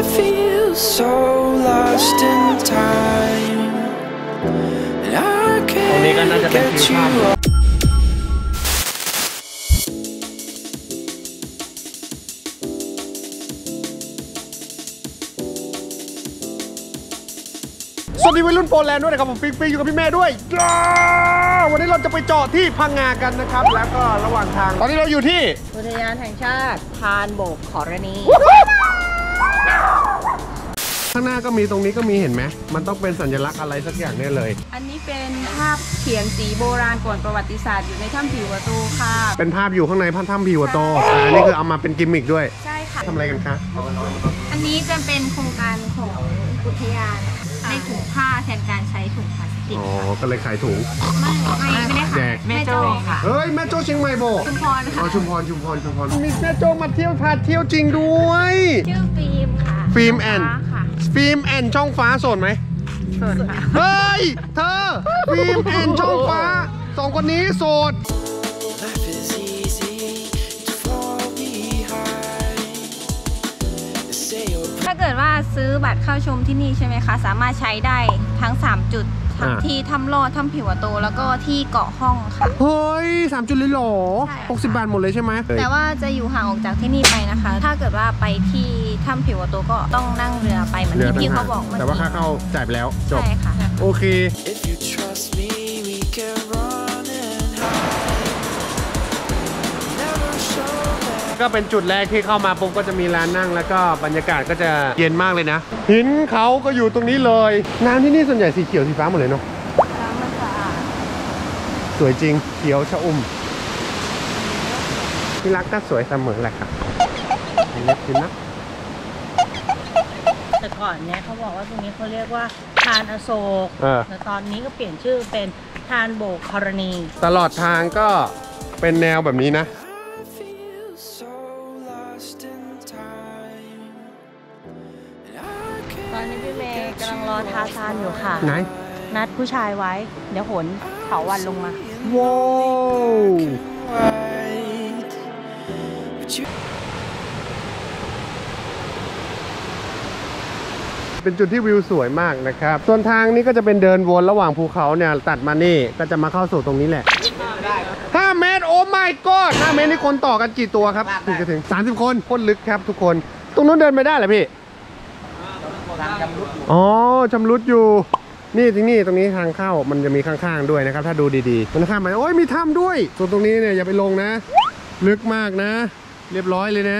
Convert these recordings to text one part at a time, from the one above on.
feel so lost in time, and I can't get you off. สวัสดีวัยรุ่นโปแลนด์ด้วยนะครับผมปิ๊กอยู่กับพี่แม่ด้วยวันนี้เราจะไปเจาะที่พังงากันนะครับแล้วก็ระหว่างทางตอนนี้เราอยู่ที่อุทยานแห่งชาติธารโบกขอรณีข้างหน้าก็มีตรงนี้ก็มีเห็นไหมมันต้องเป็นสัญลักษณ์อะไรสักอย่างแน่เลยอันนี้เป็นภาพเขียนสีโบราณก่อนประวัติศาสตร์อยู่ในถ้ำผิวประตูค่ะเป็นภาพอยู่ข้างในถ้ำผิวโตอันนี้คือเอามาเป็นกิมมิคด้วยใช่ค่ะทำอะไรกันคะอันนี้จะเป็นโครงการของอุทยานในถุงผ้าแทนการใช้ถุงพลาสติกก็เลยขายถุงไม่ได้ค่ะแม่โจ้ค่ะเฮ้ยแม่โจ้เชียงใหม่โบชุมพรค่ะชุมพรมีแม่โจ้มาเที่ยวพาเที่ยวจริงด้วยชื่อฟิล์มค่ะฟิล์มแอนช่องฟ้าโสดไหมโสดค่ะเฮ้ยเธอฟิล์มแอนช่องฟ้าสองคนนี้โสดถ้าเกิดว่าซื้อบัตรเข้าชมที่นี่ใช่ไหมคะสามารถใช้ได้ทั้ง3จุดทั้งที่ถ้ำลอดถ้ำผิวโตแล้วก็ที่เกาะห้องค่ะเฮ้ย3จุดเลยเหรอ60 บาทหมดเลยใช่ไหมแต่ว่าจะอยู่ห่างออกจากที่นี่ไปนะคะถ้าเกิดว่าไปที่ถ้ำผิวโตก็ต้องนั่งเรือไปเหมือนที่พี่เขาบอกแต่ว่าค่าเข้าจ่ายไปแล้วจบใช่ค่ะโอเคก็เป็นจุดแรกที่เข้ามาปุ๊บก็จะมีร้านนั่งแล้วก็บรรยากาศก็จะเย็นมากเลยนะหินเขาก็อยู่ตรงนี้เลยน้ำที่นี่ส่วนใหญ่สีเขียวสีฟ้าหมดเลยเนาะน้ำมันสะอาดสวยจริงเขียวชอุ่มที่รักก็สวยเสมอแหละครับนี่นะแต่ก่อนเนี่ยเขาบอกว่าตรงนี้เขาเรียกว่าธารอโศกแต่ตอนนี้ก็เปลี่ยนชื่อเป็นธารโบกธรณีตลอดทางก็เป็นแนวแบบนี้นะตอนนี้พี่เมย์กำลังรอทาซานอยู่ค่ะไหนนัดผู้ชายไว้เดี๋ยวโหนเถาวัลย์ลงมาว้าวเป็นจุดที่วิวสวยมากนะครับส่วนทางนี้ก็จะเป็นเดินวนระหว่างภูเขาเนี่ยตัดมานี่ก็จะมาเข้าสู่ตรงนี้แหละ5 เมตรโอ้ my god 5 เมตรนี่คนต่อกันกี่ตัวครับถึง30 คนพ่นลึกครับทุกคนตรงนู้นเดินไปได้เหรอพี่อ๋อชำรุดอยู่นี่ตรงนี้ทางเข้ามันจะมีข้างๆด้วยนะครับถ้าดูดีๆมันข้ามไปโอ้ยมีถ้ำด้วยส่วนตรงนี้เนี่ยอย่าไปลงนะลึกมากนะเรียบร้อยเลยนะ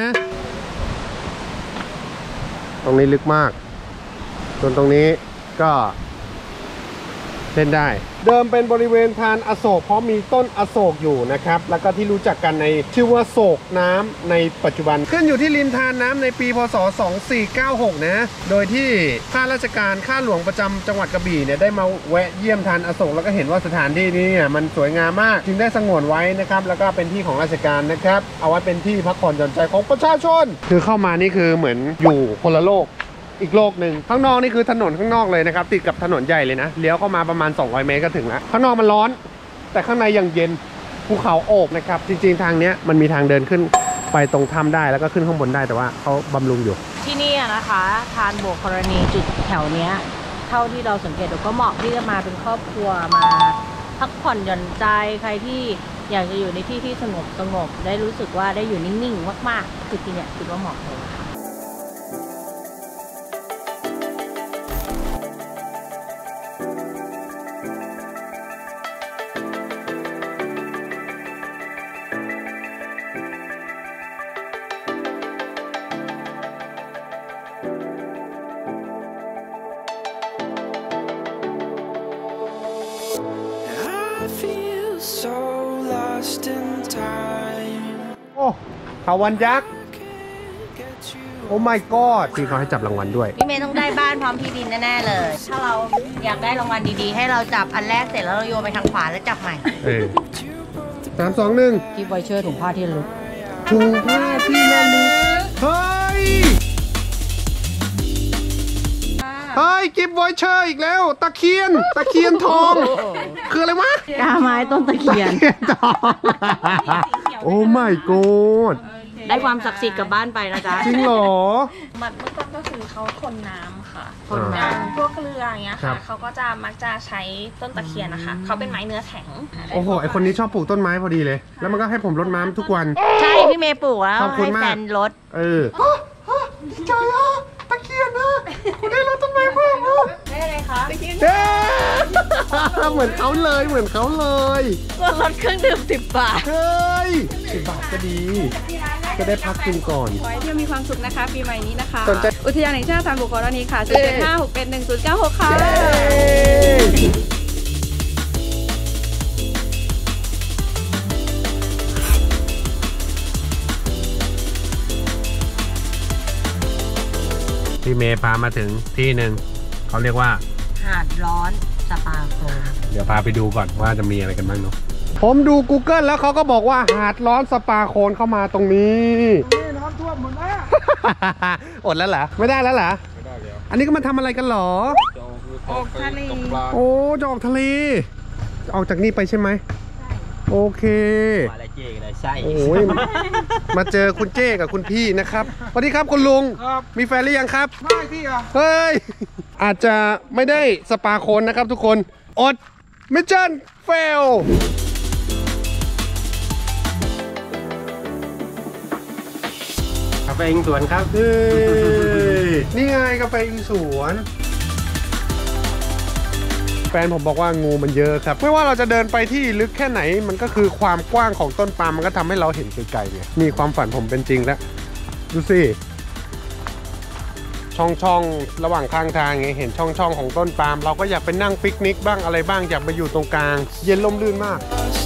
ตรงนี้ลึกมากส่วนตรงนี้ก็เล่นได้เดิมเป็นบริเวณธารอโศกเพราะมีต้นอโศกอยู่นะครับแล้วก็ที่รู้จักกันในชื่อว่าโศกน้ำในปัจจุบันขึ้นอยู่ที่ริมธารน้ำในปีพศ2496นะโดยที่ข้าราชการข้าหลวงประจำจังหวัดกระบี่เนี่ยได้มาแวะเยี่ยมธารอโศกแล้วก็เห็นว่าสถานที่นี้เนี่ยมันสวยงามมากจึงได้สงวนไว้นะครับแล้วก็เป็นที่ของราชการนะครับเอาไว้เป็นที่พักผ่อนหย่อนใจของประชาชนคือเข้ามานี่คือเหมือนอยู่คนละโลกอีกโลกหนึ่งข้างนอกนี่คือถนนข้างนอกเลยนะครับติดกับถนนใหญ่เลยนะเลี้ยวเข้ามาประมาณ200 เมตรก็ถึงแล้วข้างนอกมันร้อนแต่ข้างในยังเย็นภูเขาโอบนะครับจริงๆทางเนี้ยมันมีทางเดินขึ้นไปตรงถ้ำได้แล้วก็ขึ้นข้างบนได้แต่ว่าเขาบำรุงอยู่ที่นี่นะคะธารโบกธรณีจุดแถวเนี้ยเท่าที่เราสังเกตดูก็เหมาะที่จะมาเป็นครอบครัวมาพักผ่อนหย่อนใจใครที่อยากจะอยู่ในที่ที่สงบได้รู้สึกว่าได้อยู่นิ่งๆมากๆคือที่เนี้ยคิดว่าเหมาะเลยค่ะโอ้เถาวัลย์ยักษ์โอ้ my god ที่เขาให้จับรางวัลด้วยพี่เมย์ต้องได้บ้านพร้อมที่ดินแน่ๆเลยถ้าเราอยากได้รางวัลดีๆให้เราจับอันแรกเสร็จแล้วเราโยนไปทางขวาแล้วจับใหม่ 3 2 1 กิฟต์วอยเชอร์ถุงผ้าที่ระลึกถุงผ้าที่ระลึกเฮ้ยกิฟต์วอยเชอร์อีกแล้วตะเคียนทองคืออะไรวะกาไม้ต้นตะเคียนโอ้ my god ได้ความศักดิ์สิทธิ์กลับบ้านไปนะจ๊ะจริงเหรอมันเบื้องต้นก็คือเขาทนน้ำค่ะทนน้ำอย่างพวกเรืออย่างเงี้ยครัค่ะบเขาก็จะมักจะใช้ต้นตะเคียนนะคะเขาเป็นไม้เนื้อแข็งโอ้โหไอคนนี้ชอบปลูกต้นไม้พอดีเลย แล้วมันก็ให้ผมรดน้ำทุกวันใช่พี่เมย์ปลูกแล้วขอบคุณให้มากแฟนรถเออใช่อ่ะตะเคียนนะคุณได้รดต้นไม้เพิ่มนะได้เลยคะเด้เหมือนเขาเลยเหมือนเขาเลยก็ลดเครื่องดื่ม10 บาทเฮ้ย10 บาทก็ดี จะได้พักกินก่อนขอให้เที่ยวมีความสุขนะคะปีใหม่นี้นะคะสนใจอุทยานแห่งชาติธารบุกรณีค่ะ075611096ค่ะพี่เมย์พามาถึงที่หนึ่งเขาเรียกว่าหาดร้อนสปาโคลเดี๋ยวพาไปดูก่อนว่าจะมีอะไรกันบ้างเนาะผมดู Google แล้วเขาก็บอกว่าหาดร้อนสปาโคนเข้ามาตรงนี้น้ำท่วมหมดแล้ว อดแล้วเหรอไม่ได้แล้วเหรอไม่ได้แล้วอันนี้ก็มาทำอะไรกันหรอออกทะเลโอ้จะออกทะเลออกจากนี่ไปใช่ไหมโอเคอะไรเจ๊อะไรใช่โอ้ยมาเจอคุณเจ้กับคุณพี่นะครับสวัสดีครับคุณลุงมีแฟนหรือยังครับไม่พี่อ่ะเฮ้ยอาจจะไม่ได้สปาโคนนะครับทุกคนอดมิชชั่นเฟลกาแฟอิงสวนครับนี่ไงกาแฟอิงสวนแฟนผมบอกว่างูมันเยอะครับไม่ว่าเราจะเดินไปที่ลึกแค่ไหนมันก็คือความกว้างของต้นปาล์มมันก็ทำให้เราเห็นไกลๆไงมีความฝันผมเป็นจริงแล้วดูสิช่องระหว่างข้างทางไงเห็นช่องของต้นปาล์มเราก็อยากไปนั่งปิกนิกบ้างอะไรบ้างอยากไปอยู่ตรงกลางเย็นล่มลื่นมาก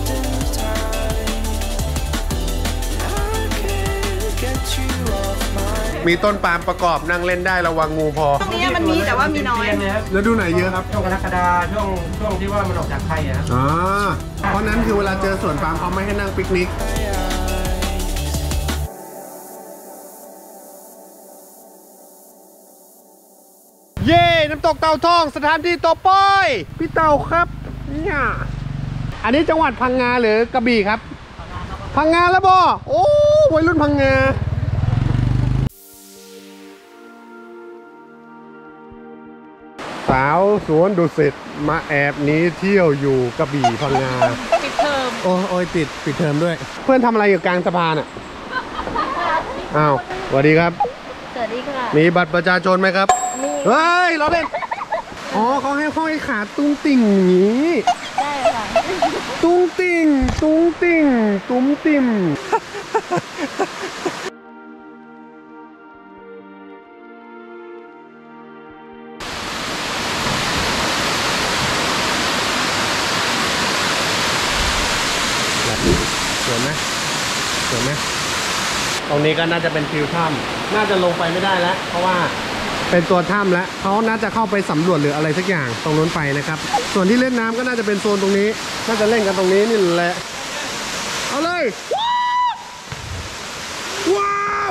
มีต้นปาล์มประกอบนั่งเล่นได้ระวังงูพอตรงนี้มันมีแต่ว่ามีน้อยแล้วดูไหนเยอะครับช่วงกรกฎาช่วงที่ว่ามันออกจากไข่อะอ๋อเพราะนั้นคือเวลาเจอสวนปาล์มเขาไม่ให้นั่งปิกนิกเย่น้ำตกเต่าทองสถานที่ต่อไปพี่เต่าครับเนี่ยอันนี้จังหวัดพังงาหรือกระบี่ครับพังงาแล้วบอโอ้วัยรุ่นพังงาสาวสวนดุสิตมาแอบหนีเที่ยวอยู่กระบี่พังงาปิดเทอมโอ้ยปิดเทอมด้วย เพื่อนทำอะไรอยู่กลางสะพานอ่ะอ้าวสวัสดีครับสวัสดีค่ะมีบัตรประชาชนไหมครับมีเฮ้ยเราเล่นอ๋อเขาให้ห้อยขาตุ้งติ่งอย่างนี้ได้ค่ะตุ้งติ่งตุ้งติ่งตุ้มติ่มสวยไหมสวยไหมตรงนี้ก็น่าจะเป็นฟิวถ้ำน่าจะลงไปไม่ได้แล้ว เพราะว่าเป็นตัวถ้ำแล้วเขาน่าจะเข้าไปสำรวจหรืออะไรสักอย่างตรงนู้นไปนะครับ ส่วนที่เล่นน้ำก็น่าจะเป็นโซนตรงนี้น่าจะเล่นกันตรงนี้นี่แหละเอาเลยว้าว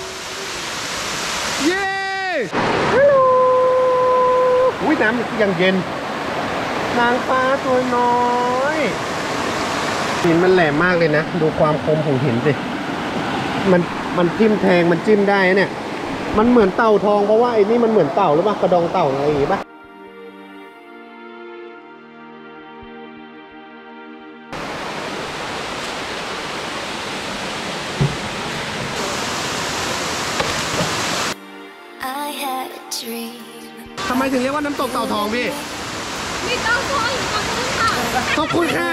เย้ฮัลโหลอุ้ยน้ำยังเย็นนางฟ้าตัวน้อยหินมันแหลมมากเลยนะดูความคมของหินสิมันจิ้มแทงมันจิ้มได้เนี่ยมันเหมือนเต่าทองเพราะว่าไอ้นี่มันเหมือนเต่าหรือเปล่ากระดองเต่าอะไรอย่างงี้ป่ะทำไมถึงเรียกว่าน้ำตกเต่าทองพี่มีเต่าทองอยู่ตรงนี้ค่ะขอบคุณค่ะ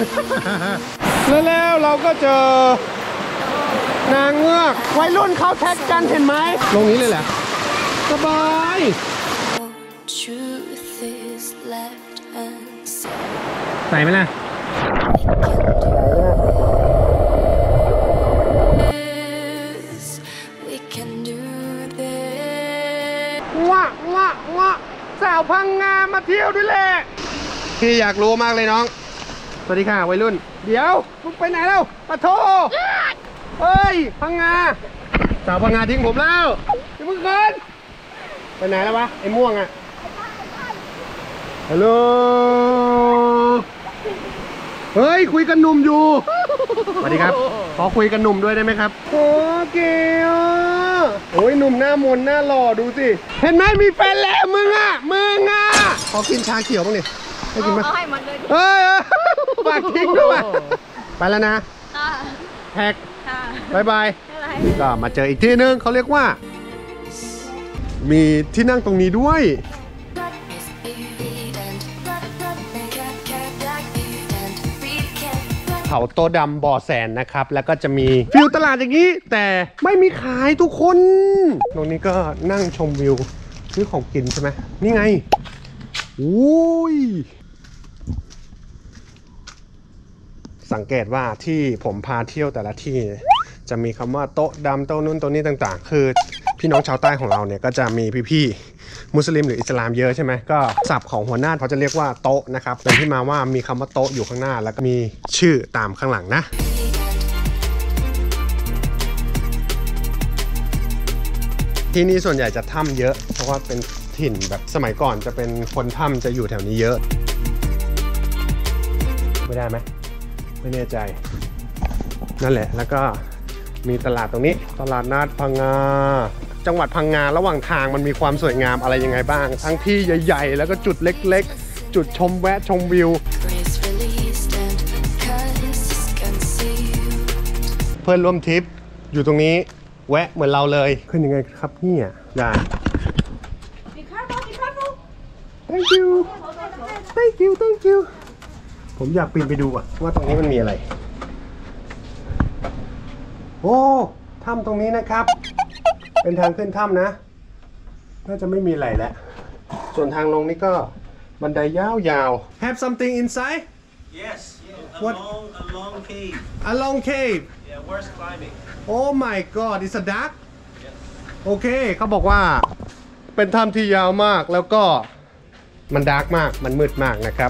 แล้วเราก็เจอนางเงือกวัยรุ่นเขาแท็กกันเห็นไหมลงนี้เลยแหละสบายใส่ไหมล่ะว้าสาวพังงามาเที่ยวด้วยแหละพี่อยากรู้มากเลยน้องสวัสดีค่ะวัยรุ่นเดี๋ยวมึงไปไหนแล้วปะโถเฮ้ยพังงาสาวพังงาทิ้งผมแล้วอย่าเพิ่งเกินไปไหนแล้ววะไอ้ม่วงอะฮัลโหลเฮ้ยคุยกันหนุ่มอยู่สวัสดีครับขอคุยกับหนุ่มด้วยได้ไหมครับโอ้เก๋โอ้ยหนุ่มหน้ามนหน้าหล่อดูสิเห็นไหมมีแฟนแล้วมึงอ่ะขอกินชาเขียวบ้างดิให้กินไหมให้มันเลยเอ้ยฝากทิ้งด้วยไปแล้วนะแท็กบายบายก็มาเจออีกที่นึงเขาเรียกว่ามีที่นั่งตรงนี้ด้วยเขาโตดำบ่อแสนนะครับแล้วก็จะมีฟิวตลาดอย่างนี้แต่ไม่มีขายทุกคนตรงนี้ก็นั่งชมวิวซื้อของกินใช่ไหมนี่ไงอุ้ยสังเกตว่าที่ผมพาเที่ยวแต่ละที่จะมีคำว่าโต๊ะดำโต๊ะนู้นโต๊ะนี้ต่างๆคือพี่น้องชาวใต้ของเราเนี่ยก็จะมีพี่ๆมุสลิมหรืออิสลามเยอะใช่ไหมก็ศัพท์ของหัวหน้าเขาจะเรียกว่าโต๊ะนะครับเป็นที่มาว่ามีคำว่าโต๊ะอยู่ข้างหน้าแล้วก็มีชื่อตามข้างหลังนะที่นี่ส่วนใหญ่จะถ้ำเยอะเพราะว่าเป็นถิ่นแบบสมัยก่อนจะเป็นคนถ้ำจะอยู่แถวนี้เยอะไม่ได้ไหมไม่แน่ใจนั่นแหละแล้วก็มีตลาดตรงนี้ตลาดนัดพังงาจังหวัดพังงาระหว่างทางมันมีความสวยงามอะไรยังไงบ้างทั้งที่ใหญ่ๆแล้วก็จุดเล็กๆจุดชมแวะชมวิวเพื่อนร่วมทริปอยู่ตรงนี้แวะเหมือนเราเลยขึ้นยังไงครับเนี่ยอย่า thank you ผมอยากปีนไปดูว่าตรงนี้มันมีอะไรโอ้ถ้ำตรงนี้นะครับเป็นทางขึ้นถ้ำนะน่าจะไม่มีอะไรแล้วส่วนทางลงนี่ก็บันไดยาวๆ Have something inside Yes What a long cave A long cave Yeah worst climbing Oh my god it's a dark โอเคเขาบอกว่าเป็นถ้ำที่ยาวมากแล้วก็มันดาร์กมากมันมืดมากนะครับ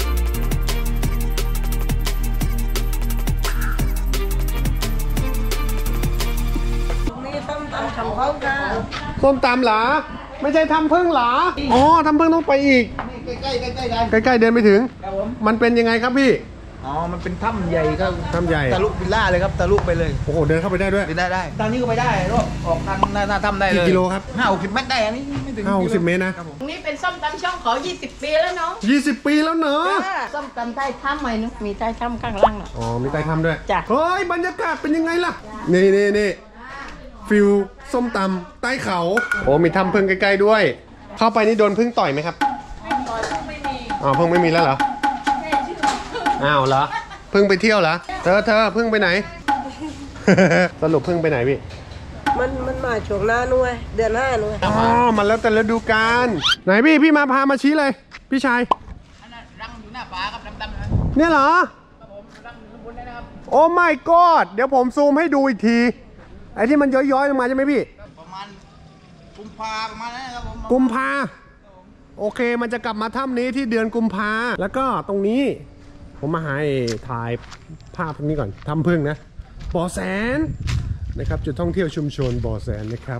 ส้มตำเหรอไม่ใช่ทำพึ่งเหรออ๋อทำพึ่งต้องไปอีกใกล้ๆเดินไปถึงมันเป็นยังไงครับพี่อ๋อมันเป็นถ้ำใหญ่ครับถ้ำใหญ่ทะลุวิลล่าเลยครับทะลุไปเลยโอ้โหเดินเข้าไปได้ด้วยได้ทางนี้ก็ไปได้รอบออกทางหน้าถ้ำได้เลยกี่กิโลครับ50 เมตรได้อันนี้ไม่ถึง50 เมตรนะตรงนี้เป็นส้มตำช่องขอ20 ปีแล้วเนาะ 20 ปีแล้วเนอะส้มตำใต้ถ้ำไหมนุ๊กมีใต้ถ้ำข้างล่างอ๋อมีใต้ถ้ำด้วยจ้ะเฮ้ยบรรยากาศเป็นยังไงล่ะนี่ฟิลส้มตำใต้เขาโอ้มีถ้ำพึ่งใกล้ๆด้วยเข้าไปนี่โดนพึ่งต่อยไหมครับไม่ต่อยพึ่งไม่มีอ๋อพึ่งไม่มีแล้วเหรออ้าวเหรอพึ่งไปเที่ยวเหรอเธอพึ่งไปไหน สรุปพึ่งไปไหนพี่มันมาช่วงหน้าหน่วยเดือน5หน่วยอ๋อมันแล้วแต่ฤดูกาลไหนพี่มาพามาชี้เลยพี่ชายรังอยู่หน้าฟ้าครับดำๆนะเนี่ยเหรอครับผมรังอยู่ข้างบนนะครับโอ้ my god เดี๋ยวผมซูมให้ดูอีกทีไอ้ที่มันย้อยๆลงมาใช่ไหมพี่ประมาณกุมภาประมาณนั้นครับผมกุมภาโอเคมันจะกลับมาถ้ำนี้ที่เดือนกุมภาแล้วก็ตรงนี้ผมมาให้ถ่ายภาพตรงนี้ก่อนถ้ำพึ่งนะบ่อแสนนะครับจุดท่องเที่ยวชุมชนบ่อแสนนะครับ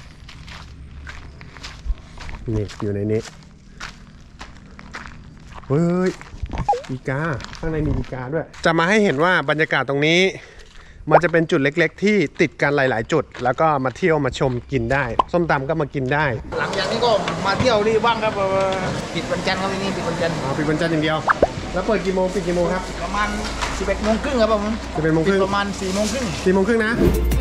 นี่อยู่ในนี้เฮ้ยอีกาข้างในมีอีกาด้วยจะมาให้เห็นว่าบรรยากาศตรงนี้มันจะเป็นจุดเล็กๆที่ติดกันหลายๆจุดแล้วก็มาเที่ยวมาชมกินได้ส้มตำก็มากินได้หลังจากนี้ก็มาเที่ยวนี่บ้างครับปิดวันจันทร์ครับที่นี่ปิดวันจันทร์ปิดวันจันทร์อย่างเดียวแล้วเปิดกี่โมงปิดกี่โมงครับประมาณ 11 โมงครึ่งครับผม 11 โมงครึ่งประมาณ 4 โมงครึ่ง 4 โมงครึ่งนะ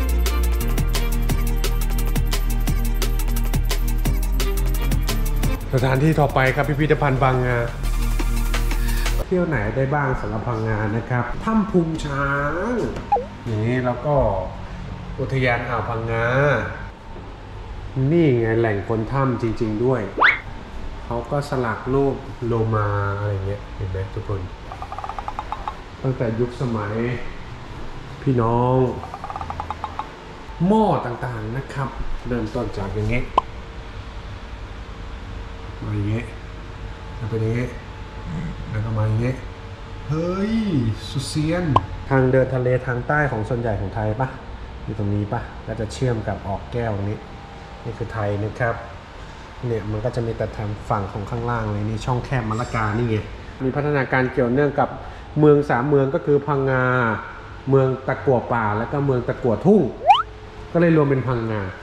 สถานที่ต่อไปครับพิพิธภัณฑ์พังงาเที่ยวไหนได้บ้างสำหรับพังงานะครับถ้ำพุงช้างอย่างนี้แล้วก็อุทยานอ่าวพังงานี่ไงแหล่งคนถ้ำจริงๆด้วยเขาก็สลักรูปโลมาอะไรเงี้ยเห็นไหมทุกคนตั้งแต่ยุคสมัยพี่น้องหม้อต่างๆนะครับเริ่มต้นจากอย่างเงี้ยมาอย่างเงี้ยแล้วไปอย่างเงี้ยแล้วก็มาอย่างเงี้ยเฮ้ยสุดเซียนทางเดินทะเลทางใต้ของส่วนใหญ่ของไทยปะอยู่ตรงนี้ปะก็จะเชื่อมกับออกแก้วตรงนี้นี่คือไทยนะครับเนี่ยมันก็จะมีแต่ทางฝั่งของข้างล่างเลยนี่ช่องแคบมะละกานี่ไงมีพัฒนาการเกี่ยวเนื่องกับเมือง3 เมืองก็คือพังงาเมืองตะกั่วป่าแล้วก็เมืองตะกั่วทุ่งก็เลยรวมเป็นพังงา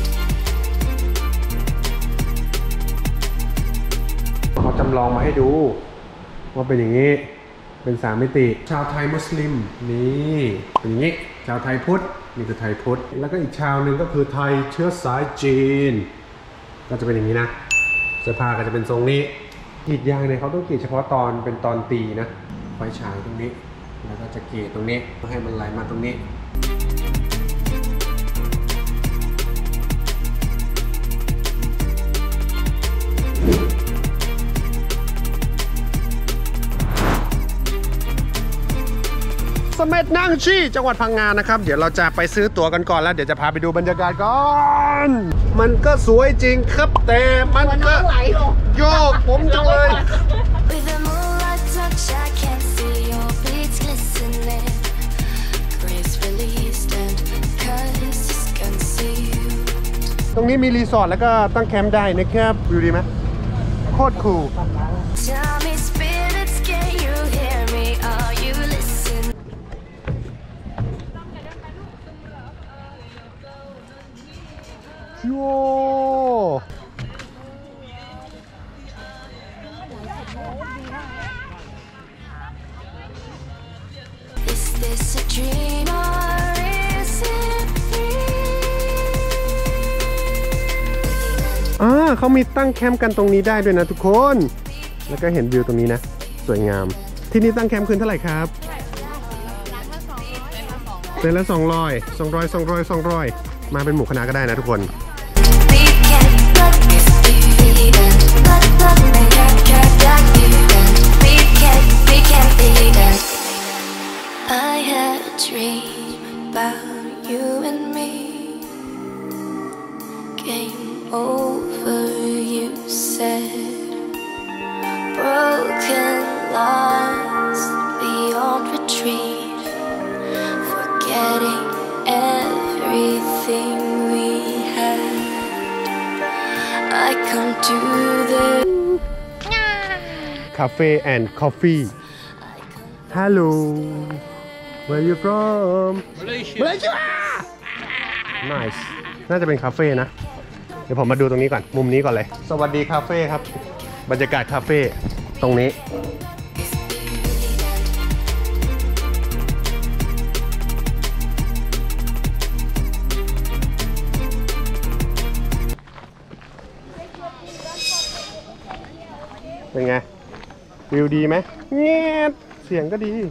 เขาจำลองมาให้ดูว่าเป็นอย่างนี้เป็น3 มิติชาวไทยมุสลิมนี่เป็นอย่างนี้ชาวไทยพุทธนี่คือไทยพุทธแล้วก็อีกชาวหนึ่งก็คือไทยเชื้อสายจีนก็จะเป็นอย่างนี้นะเสื้อผ้าก็จะเป็นทรงนี้กรีดยางเนี่ยเขาต้องกรีดเฉพาะตอนเป็นตอนตีนะไฟฉายตรงนี้แล้วก็จะกรีดตรงนี้ให้มันไหลมาตรงนี้เสม็ดนางชีจังหวัดพังงานะครับเดี๋ยวเราจะไปซื้อตั๋วกันก่อนแล้วเดี๋ยวจะพาไปดูบรรยากาศก่อนมันก็สวยจริงครับแต่มันก็โยกผมจังเลย ตรงนี้มีรีสอร์ทแล้วก็ตั้งแคมป์ได้นะครับวิวดีไหมโคตรคูลโย่เขามีตั้งแคมป์กันตรงนี้ได้ด้วยนะทุกคนแล้วก็เห็นวิวตรงนี้นะสวยงามที่นี่ตั้งแคมป์คืนเท่าไหร่ครับเป็นละ200มาเป็นหมู่คณะก็ได้นะทุกคน I had a dream about you and me. Game over, you said. Broken lines beyond retreat. Forgetting everything we had. I come to the Cafe and Coffee. Hello. Where you from? Malaysia. Nice. น่าจะเป็นคาเฟ่นะเดี๋ยวผมมาดูตรงนี้ก่อนมุมนี้ก่อนเลยสวัสดีคาเฟ่ครับบรรยากาศคาเฟ่ตรงนี้เป็นไงวิวดีไหมเงียบเสียงก็ดี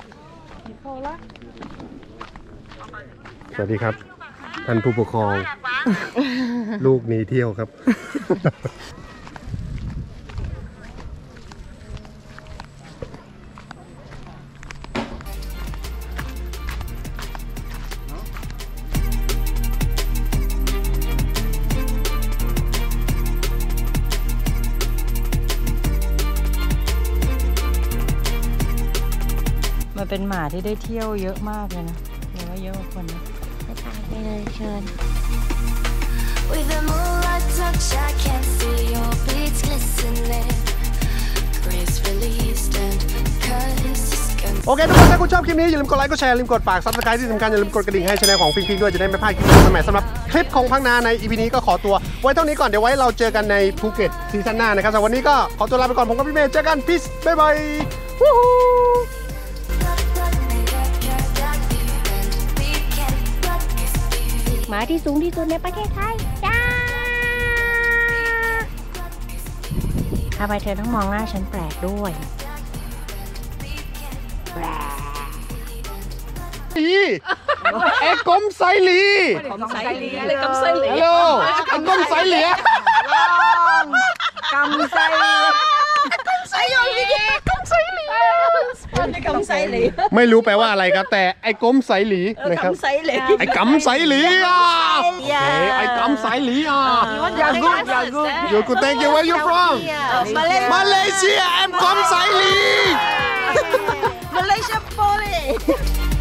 สวัสดีครับท่านผู้ปกครอง ลูกหนีเที่ยวครับมันเป็นหมาที่ได้เที่ยวเยอะมากเลยนะหรือว่าเยอะกว่าคนนะไปเลยเชิญ With the moonlight touch, I can see your beats glistening. Grace released and curses. โอเคทุกคนถ้าคุณชอบคลิปนี้อย่าลืมกดไลค์กดแชร์อย่าลืมกดฝาก Subscribe ที่สำคัญอย่าลืมกดกระดิ่งให้ช่องของพิงด้วยจะได้ไม่พลาดคลิปใหม่ๆสำหรับคลิปของพังนาใน EP นี้ก็ขอตัวไว้เท่านี้ก่อนเดี๋ยวไว้เราเจอกันในภูเก็ตซีซั่นหน้านะครับสำหรับวันนี้ก็ขอตัวลาไปก่อนผมกับพี่เมย์เจอกันพีซบ๊ายบายวู้ฮู้หมาที่สูงที่สุดในประเทศไทยจ้าทำไมเธอต้องมองหน้าฉันแปลกด้วยไอ้กลมไซลีฮัลโหลไอ้กลมไซเหลียกำไซเหลียไม่รู้แปลว่าอะไรครับแต่ไอ้กลมไซหลีนะครับไอ้กำไซหลีอ่ะไอ้กำไซหลีอ่ะอย่ากู thank you where you from Malaysia I'm กลมไซหลี Malaysia Police